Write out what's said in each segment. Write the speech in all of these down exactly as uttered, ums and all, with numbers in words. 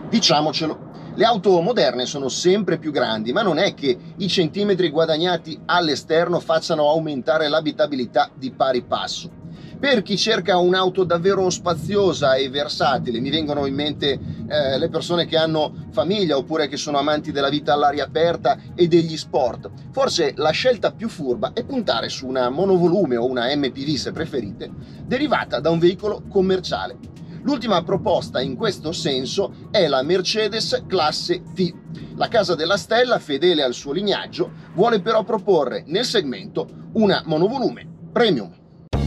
Diciamocelo, le auto moderne sono sempre più grandi, ma non è che i centimetri guadagnati all'esterno facciano aumentare l'abitabilità di pari passo. Per chi cerca un'auto davvero spaziosa e versatile, mi vengono in mente eh, le persone che hanno famiglia oppure che sono amanti della vita all'aria aperta e degli sport, forse la scelta più furba è puntare su una monovolume o una M P V, se preferite, derivata da un veicolo commerciale. L'ultima proposta in questo senso è la Mercedes classe T. La casa della stella, fedele al suo lignaggio, vuole però proporre nel segmento una monovolume premium.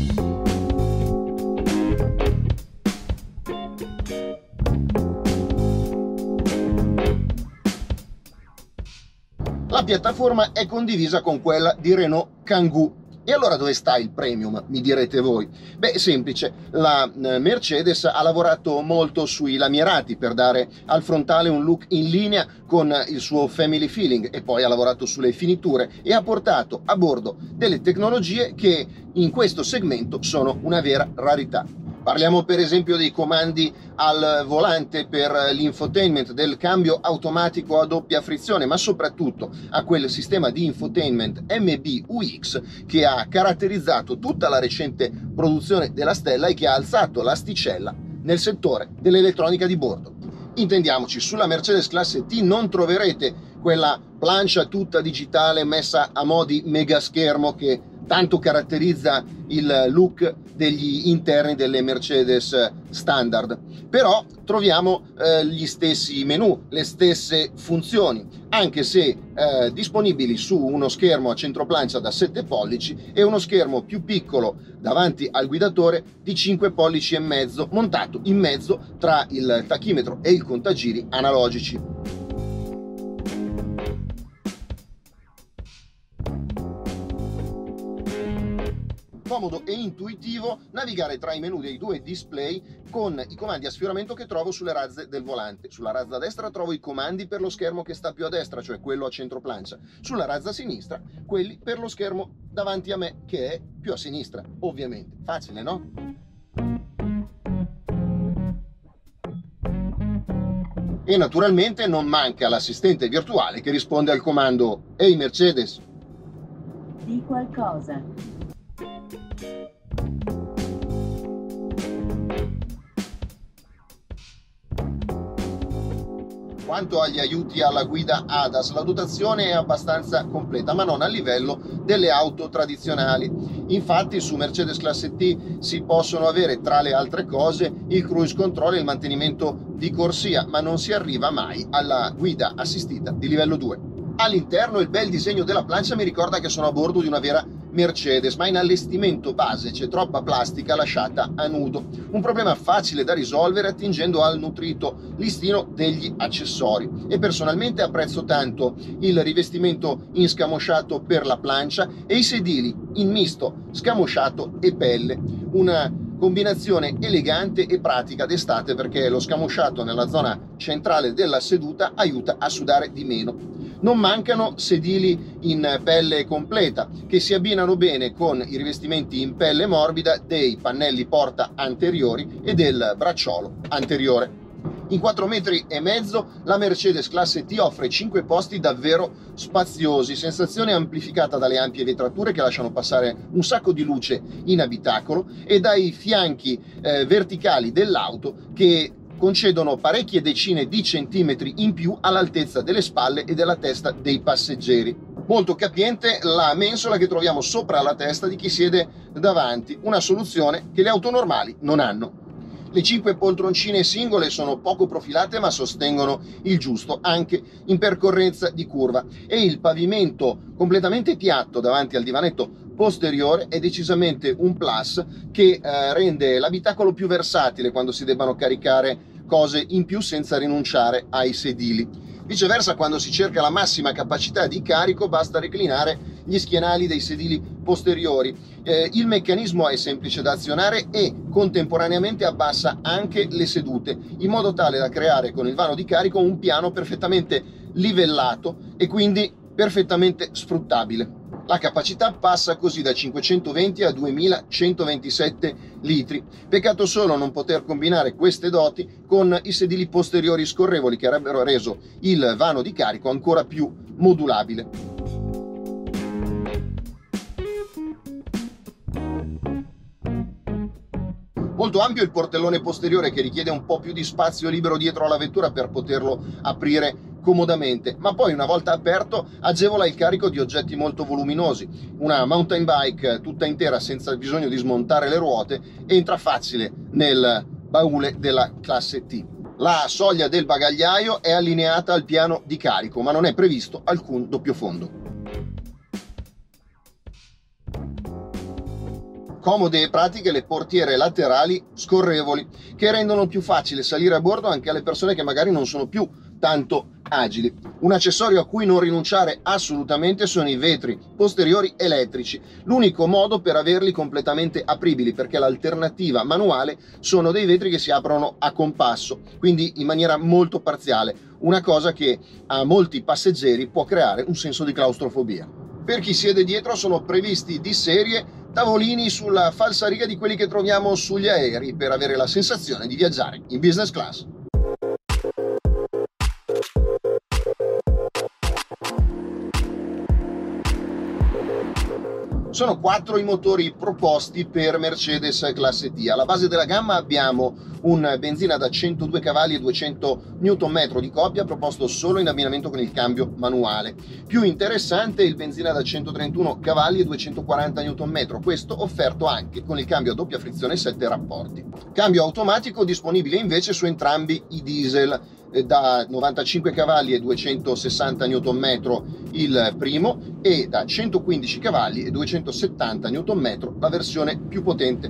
La piattaforma è condivisa con quella di Renault Kangoo. E allora dove sta il premium, mi direte voi? Beh, è semplice, la Mercedes ha lavorato molto sui lamierati per dare al frontale un look in linea con il suo family feeling, e poi ha lavorato sulle finiture e ha portato a bordo delle tecnologie che in questo segmento sono una vera rarità. Parliamo per esempio dei comandi al volante per l'infotainment, del cambio automatico a doppia frizione, ma soprattutto a quel sistema di infotainment M B U X che ha caratterizzato tutta la recente produzione della Stella e che ha alzato l'asticella nel settore dell'elettronica di bordo. Intendiamoci, sulla Mercedes classe T non troverete quella plancia tutta digitale messa a mo' di mega schermo che tanto caratterizza il look degli interni delle Mercedes standard, però troviamo eh, gli stessi menu, le stesse funzioni, anche se eh, disponibili su uno schermo a centroplancia da sette pollici e uno schermo più piccolo davanti al guidatore di cinque pollici e mezzo, montato in mezzo tra il tachimetro e il contagiri analogici. Comodo e intuitivo navigare tra i menu dei due display con i comandi a sfioramento che trovo sulle razze del volante. Sulla razza destra trovo i comandi per lo schermo che sta più a destra, cioè quello a centroplancia. Sulla razza sinistra quelli per lo schermo davanti a me, che è più a sinistra, ovviamente. Facile, no? E naturalmente non manca l'assistente virtuale che risponde al comando «Ehi Mercedes!». Di qualcosa. Quanto agli aiuti alla guida A D A S, la dotazione è abbastanza completa, ma non a livello delle auto tradizionali. Infatti su Mercedes classe T si possono avere, tra le altre cose, il cruise control e il mantenimento di corsia, ma non si arriva mai alla guida assistita di livello due. All'interno il bel disegno della plancia mi ricorda che sono a bordo di una vera Mercedes, ma in allestimento base c'è troppa plastica lasciata a nudo. Un problema facile da risolvere attingendo al nutrito listino degli accessori. E personalmente apprezzo tanto il rivestimento in scamosciato per la plancia e i sedili in misto scamosciato e pelle. Una combinazione elegante e pratica d'estate, perché lo scamosciato nella zona centrale della seduta aiuta a sudare di meno. Non mancano sedili in pelle completa che si abbinano bene con i rivestimenti in pelle morbida dei pannelli porta anteriori e del bracciolo anteriore. In quattro metri e mezzo la Mercedes classe T offre cinque posti davvero spaziosi, sensazione amplificata dalle ampie vetrature che lasciano passare un sacco di luce in abitacolo e dai fianchi eh, verticali dell'auto che concedono parecchie decine di centimetri in più all'altezza delle spalle e della testa dei passeggeri. Molto capiente la mensola che troviamo sopra la testa di chi siede davanti, una soluzione che le auto normali non hanno. Le cinque poltroncine singole sono poco profilate ma sostengono il giusto anche in percorrenza di curva, e il pavimento completamente piatto davanti al divanetto posteriore è decisamente un plus che eh, rende l'abitacolo più versatile quando si debbano caricare cose in più senza rinunciare ai sedili. Viceversa, quando si cerca la massima capacità di carico basta reclinare gli schienali dei sedili posteriori. Eh, il meccanismo è semplice da azionare e contemporaneamente abbassa anche le sedute, in modo tale da creare con il vano di carico un piano perfettamente livellato e quindi perfettamente sfruttabile. La capacità passa così da cinquecentoventi a duemilacentoventisette litri. Peccato solo non poter combinare queste doti con i sedili posteriori scorrevoli, che avrebbero reso il vano di carico ancora più modulabile. Molto ampio il portellone posteriore, che richiede un po' più di spazio libero dietro alla vettura per poterlo aprire comodamente, ma poi una volta aperto agevola il carico di oggetti molto voluminosi. Una mountain bike tutta intera senza bisogno di smontare le ruote entra facile nel baule della classe T. La soglia del bagagliaio è allineata al piano di carico, ma non è previsto alcun doppio fondo. Comode e pratiche le portiere laterali scorrevoli, che rendono più facile salire a bordo anche alle persone che magari non sono più tanto agili. Un accessorio a cui non rinunciare assolutamente sono i vetri posteriori elettrici, l'unico modo per averli completamente apribili, perché l'alternativa manuale sono dei vetri che si aprono a compasso, quindi in maniera molto parziale, una cosa che a molti passeggeri può creare un senso di claustrofobia. Per chi siede dietro sono previsti di serie tavolini sulla falsariga di quelli che troviamo sugli aerei, per avere la sensazione di viaggiare in business class. Sono quattro i motori proposti per Mercedes classe T. Alla base della gamma abbiamo un benzina da centodue cavalli e duecento newton metri di coppia, proposto solo in abbinamento con il cambio manuale. Più interessante è il benzina da centotrentuno cavalli e duecentoquaranta newton metri, questo offerto anche con il cambio a doppia frizione sette rapporti. Cambio automatico disponibile invece su entrambi i diesel, da novantacinque cavalli e duecentosessanta newton metri il primo e da centoquindici cavalli e duecentosettanta newton metri la versione più potente.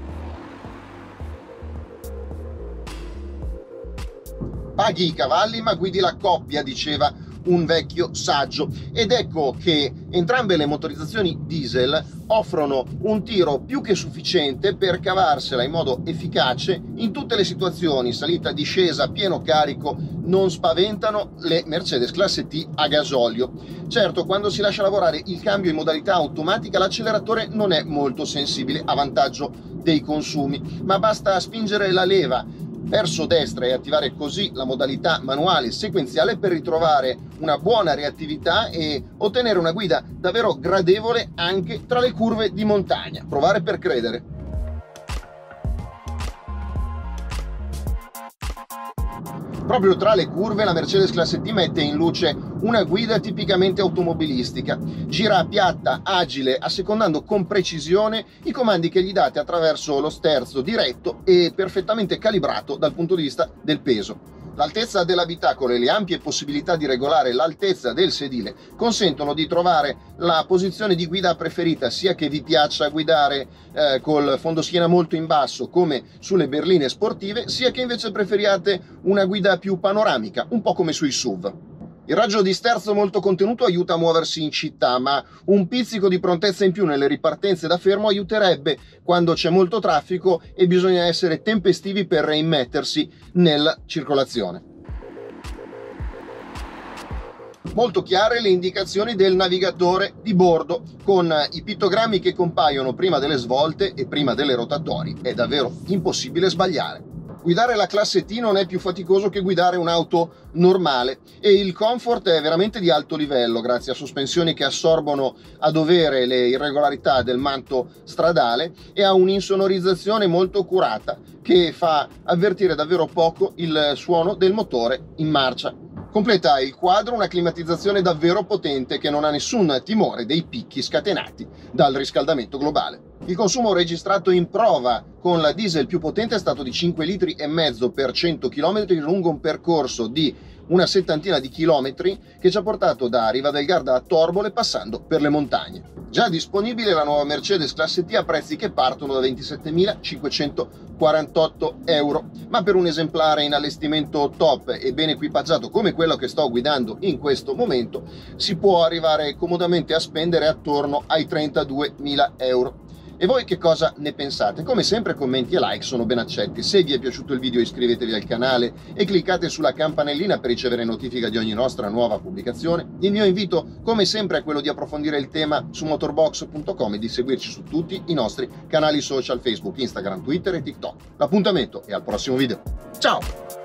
Paghi i cavalli ma guidi la coppia, diceva un vecchio saggio, ed ecco che entrambe le motorizzazioni diesel offrono un tiro più che sufficiente per cavarsela in modo efficace in tutte le situazioni. Salita, discesa, pieno carico, non spaventano le Mercedes classe T a gasolio. Certo, quando si lascia lavorare il cambio in modalità automatica, l'acceleratore non è molto sensibile, a vantaggio dei consumi, ma basta spingere la leva verso destra e attivare così la modalità manuale sequenziale per ritrovare una buona reattività e ottenere una guida davvero gradevole anche tra le curve di montagna. Provare per credere. Proprio tra le curve la Mercedes classe T mette in luce una guida tipicamente automobilistica. Gira a piatta, agile, assecondando con precisione i comandi che gli date attraverso lo sterzo diretto e perfettamente calibrato dal punto di vista del peso. L'altezza dell'abitacolo e le ampie possibilità di regolare l'altezza del sedile consentono di trovare la posizione di guida preferita, sia che vi piaccia guidare eh, col fondoschiena molto in basso come sulle berline sportive, sia che invece preferiate una guida più panoramica, un po' come sui S U V. Il raggio di sterzo molto contenuto aiuta a muoversi in città, ma un pizzico di prontezza in più nelle ripartenze da fermo aiuterebbe quando c'è molto traffico e bisogna essere tempestivi per reimmettersi nella circolazione. Molto chiare le indicazioni del navigatore di bordo, con i pittogrammi che compaiono prima delle svolte e prima delle rotatori. È davvero impossibile sbagliare. Guidare la classe T non è più faticoso che guidare un'auto normale e il comfort è veramente di alto livello, grazie a sospensioni che assorbono a dovere le irregolarità del manto stradale e a un'insonorizzazione molto curata che fa avvertire davvero poco il suono del motore in marcia. Completa il quadro una climatizzazione davvero potente che non ha nessun timore dei picchi scatenati dal riscaldamento globale. Il consumo registrato in prova con la diesel più potente è stato di cinque litri e mezzo per cento chilometri lungo un percorso di una settantina di chilometri che ci ha portato da Riva del Garda a Torbole passando per le montagne. Già disponibile la nuova Mercedes classe T a prezzi che partono da ventisettemilacinquecentoquarantotto euro, ma per un esemplare in allestimento top e ben equipaggiato come quello che sto guidando in questo momento si può arrivare comodamente a spendere attorno ai trentaduemila euro. E voi che cosa ne pensate? Come sempre commenti e like sono ben accetti. Se vi è piaciuto il video iscrivetevi al canale e cliccate sulla campanellina per ricevere notifica di ogni nostra nuova pubblicazione. Il mio invito come sempre è quello di approfondire il tema su motorbox punto com e di seguirci su tutti i nostri canali social Facebook, Instagram, Twitter e TikTok. L'appuntamento è al prossimo video. Ciao!